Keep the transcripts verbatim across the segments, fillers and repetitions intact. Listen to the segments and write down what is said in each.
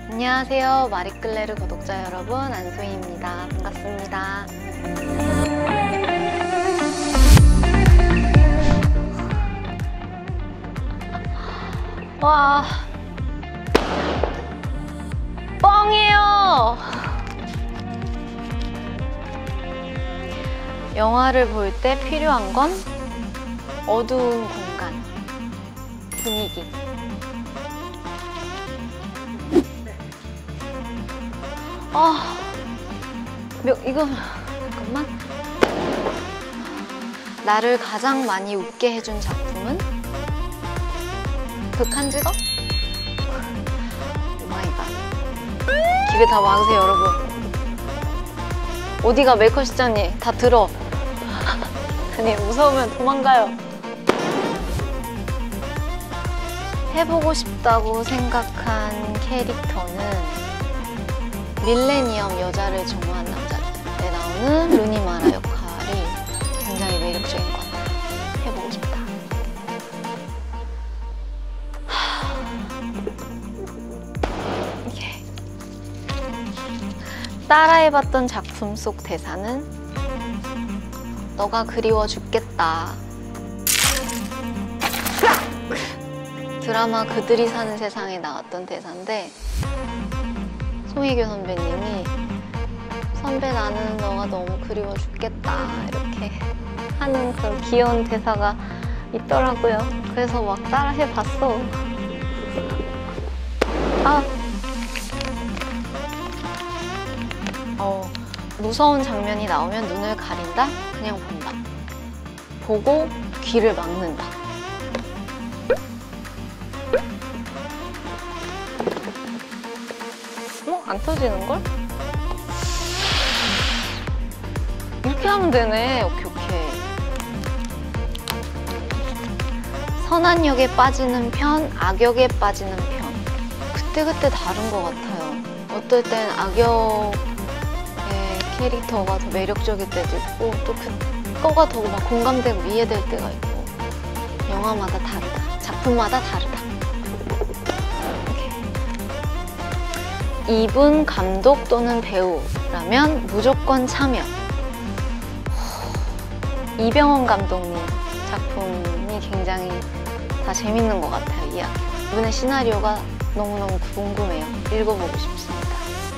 안녕하세요. 마리끌레르 구독자 여러분, 안소희입니다. 반갑습니다. 와, 뻥이에요. 영화를 볼 때 필요한 건 어두운 공간, 분위기. 아, 이거 잠깐만. 나를 가장 많이 웃게 해준 작품은 극한 직업? 오마이갓. 기대 다 막으세요, 여러분. 어디가 메이커 시장님, 다 들어. 아니, 무서우면 도망가요. 해보고 싶다고 생각한 캐릭터는 밀레니엄 여자를 증오한 남자들에 나오는 루니 마라 역할이 굉장히 매력적인 것 같아요. 해보고 싶다. 이게 따라해봤던 작품 속 대사는 너가 그리워 죽겠다. 드라마 그들이 사는 세상에 나왔던 대사인데 송혜교 선배님이 선배 나는 너가 너무 그리워 죽겠다 이렇게 하는 그런 귀여운 대사가 있더라고요. 그래서 막 따라 해봤어. 아, 어, 무서운 장면이 나오면 눈을 가린다? 그냥 본다. 보고 귀를 막는다. 어? 안 터지는걸? 이렇게 하면 되네. 오케이, 오케이. 선한 역에 빠지는 편, 악역에 빠지는 편. 그때그때 다른 것 같아요. 어떨 땐 악역의 캐릭터가 더 매력적일 때도 있고 또 그거가 더 막 공감되고 이해될 때가 있고 영화마다 다르다. 작품마다 다르다. 이분 감독 또는 배우라면 무조건 참여. 이병헌 감독님 작품이 굉장히 다 재밌는 것 같아요, 이야기. 이분의 시나리오가 너무너무 궁금해요. 읽어보고 싶습니다.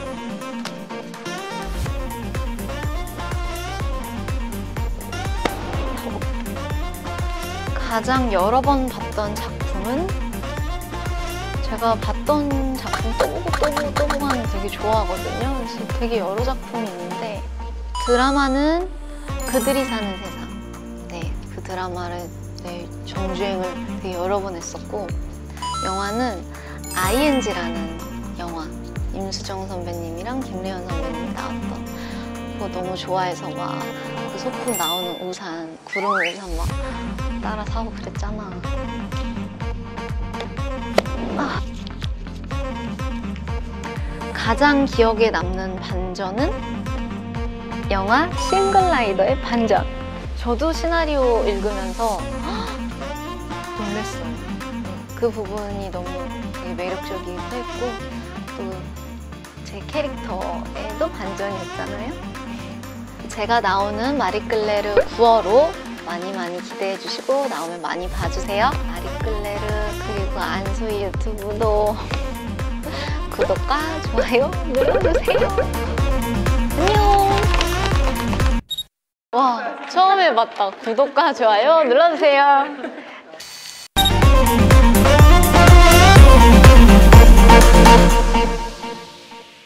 가장 여러 번 봤던 작품은 제가 봤던 작품 또 보고 또 보고 또 보고 하는 거 되게 좋아하거든요. 그래서 되게 여러 작품이 있는데 드라마는 그들이 사는 세상. 네, 그 드라마를 네, 정주행을 되게 여러 번 했었고 영화는 아이엔지라는 영화. 임수정 선배님이랑 김래연 선배님이 나왔던 그거 너무 좋아해서 막 그 소품 나오는 우산, 구름 우산 막 따라 사고 그랬잖아. 아. 가장 기억에 남는 반전은 영화 싱글라이더의 반전. 저도 시나리오 읽으면서 놀랐어요. 그 부분이 너무 되게 매력적이기도 했고 또 제 캐릭터에도 반전이 있잖아요. 제가 나오는 마리끌레르 구월호 많이 많이 기대해 주시고 나오면 많이 봐주세요. 마리끌레르 그리고 안소희 유튜브도 구독과 좋아요 눌러주세요. 안녕. 와, 처음 해봤다. 구독과 좋아요 눌러주세요.